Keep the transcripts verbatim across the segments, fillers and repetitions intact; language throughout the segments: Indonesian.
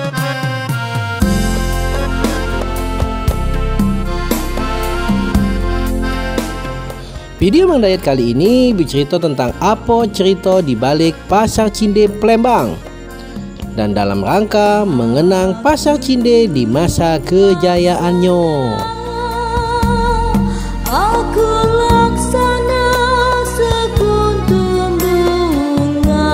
Video Mang Dayat kali ini bercerita tentang apa cerita di balik Pasar Cinde Palembang dan dalam rangka mengenang Pasar Cinde di masa kejayaannya. Aku laksana sekuntum bunga.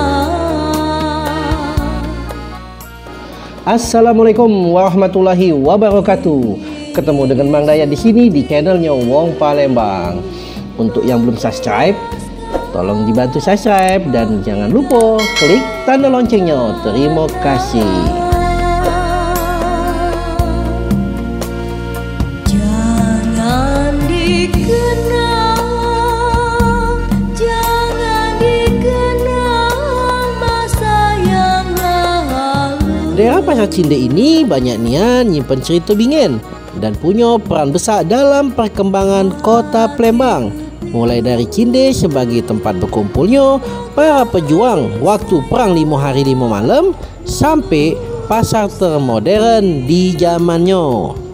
Assalamualaikum warahmatullahi wabarakatuh. Ketemu dengan Mang Dayat di sini di channelnya Wong Palembang. Untuk yang belum subscribe, tolong dibantu subscribe dan jangan lupa klik tanda loncengnya. Terima kasih. Jangan dikenang, jangan dikenang masa yang lalu. Daerah Pasar Cinde ini banyak nian nyimpen cerita bingen dan punya peran besar dalam perkembangan kota Palembang. Mulai dari Cinde sebagai tempat berkumpulnya para pejuang waktu perang lima hari lima malam sampai pasar termodern di zamannya.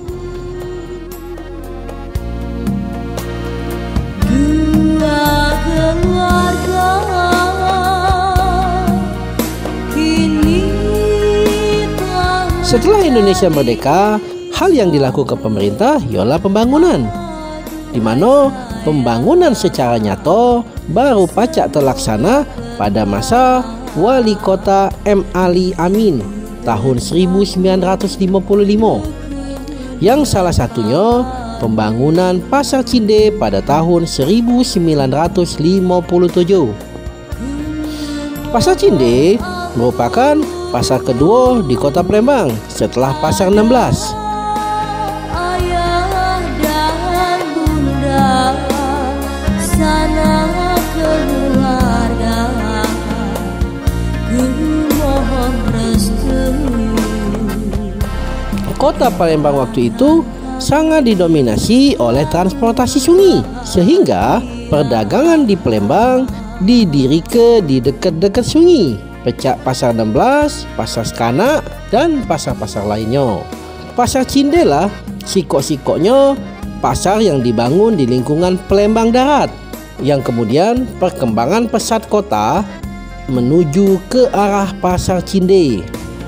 Dua keluarga kini telah. Setelah Indonesia merdeka, hal yang dilakukan pemerintah ialah pembangunan, di mana pembangunan secara nyata baru pacak terlaksana pada masa Wali Kota M. Ali Amin tahun seribu sembilan ratus lima puluh lima, yang salah satunya pembangunan Pasar Cinde pada tahun seribu sembilan ratus lima puluh tujuh. Pasar Cinde merupakan pasar kedua di kota Palembang setelah Pasar enam belas. Ayah dan bunda sana keluarga, ku mohon restu. Kota Palembang waktu itu sangat didominasi oleh transportasi sungai, sehingga perdagangan di Palembang didirikan di dekat-dekat sungai, pecah Pasar enam belas, Pasar Sekanak, dan pasar-pasar lainnya. Pasar Cinde lah sikok-sikoknya pasar yang dibangun di lingkungan Palembang Darat, yang kemudian perkembangan pesat kota menuju ke arah Pasar Cinde.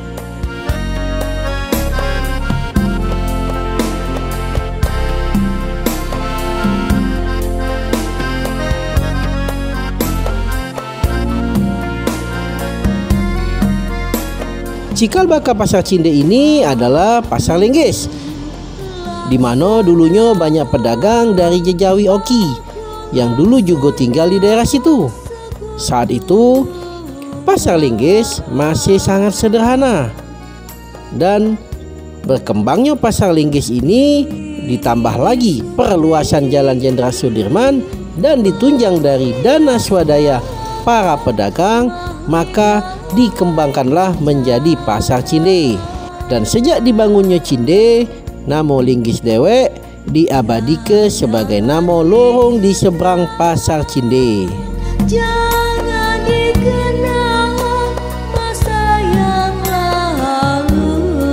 Cikal bakal Pasar Cinde ini adalah Pasar Lenggis, di mana dulunya banyak pedagang dari Jejawi Oki yang dulu juga tinggal di daerah situ. Saat itu Pasar Lenggis masih sangat sederhana, dan berkembangnya Pasar Lenggis ini ditambah lagi perluasan Jalan Jenderal Sudirman dan ditunjang dari dana swadaya para pedagang, maka dikembangkanlah menjadi Pasar Cinde. Dan sejak dibangunnya Cinde, nama Lenggis dewek diabadikan sebagai nama lorong di seberang Pasar Cinde. Jangan dikenang masa yang lalu.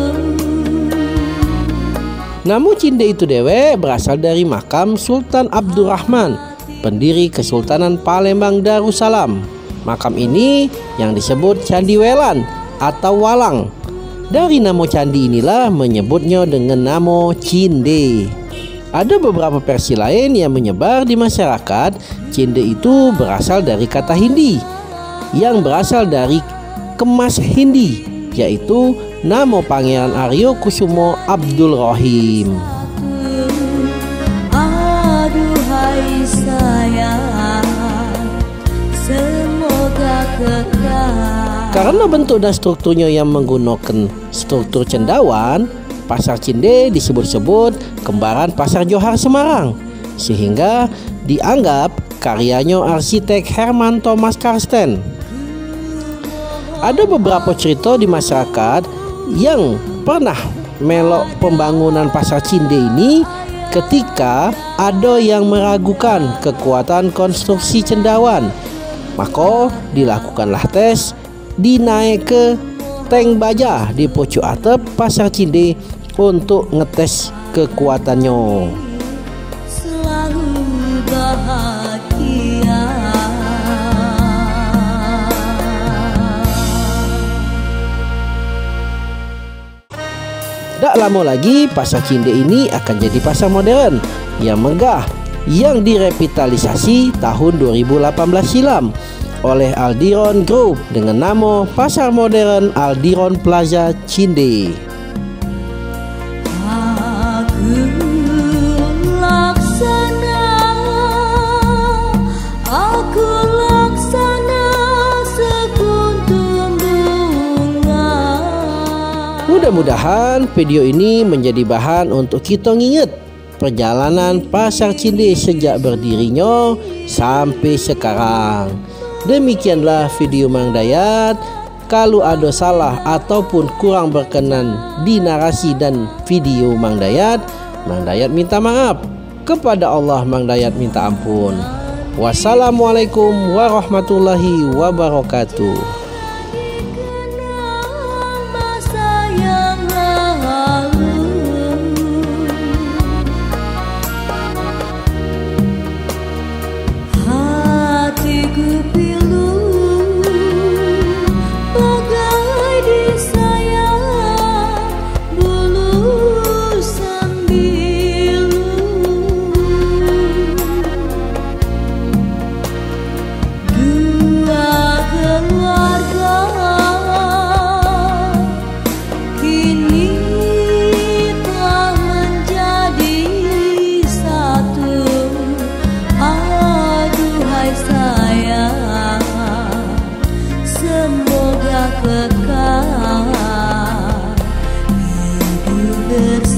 Nama Cinde itu dewek berasal dari makam Sultan Abdurrahman, pendiri Kesultanan Palembang Darussalam. Makam ini yang disebut Candi Welan atau Walang. Dari nama candi inilah menyebutnya dengan nama Cinde. Ada beberapa versi lain yang menyebar di masyarakat. Cinde itu berasal dari kata Hindi yang berasal dari kemas Hindi, yaitu nama Pangeran Aryo Kusumo Abdul Rahim. Aduhai sayang, semoga kekal. Karena bentuk dan strukturnya yang menggunakan struktur cendawan, Pasar Cinde disebut-sebut kembaran Pasar Johar Semarang, sehingga dianggap karyanya arsitek Herman Thomas Karsten. Ada beberapa cerita di masyarakat yang pernah melok pembangunan Pasar Cinde ini ketika ada yang meragukan kekuatan konstruksi cendawan. Maka dilakukanlah tes, dinaik ke tank baja di pojok atap Pasar Cinde untuk ngetes kekuatannya. Selalu bahagia. Tak lama lagi Pasar Cinde ini akan jadi pasar modern yang megah yang direvitalisasi tahun dua ribu delapan belas silam oleh Aldiron Group dengan nama Pasar Modern Aldiron Plaza Cinde. Aku laksana, aku laksana sekuntum bunga. Mudah-mudahan video ini menjadi bahan untuk kita nginget perjalanan Pasar Cinde sejak berdirinya sampai sekarang. Demikianlah video Mang Dayat. Kalau ada salah ataupun kurang berkenan di narasi dan video Mang Dayat, Mang Dayat minta maaf. Kepada Allah Mang Dayat minta ampun. Wassalamualaikum warahmatullahi wabarakatuh. Semoga kekal hidup bersama.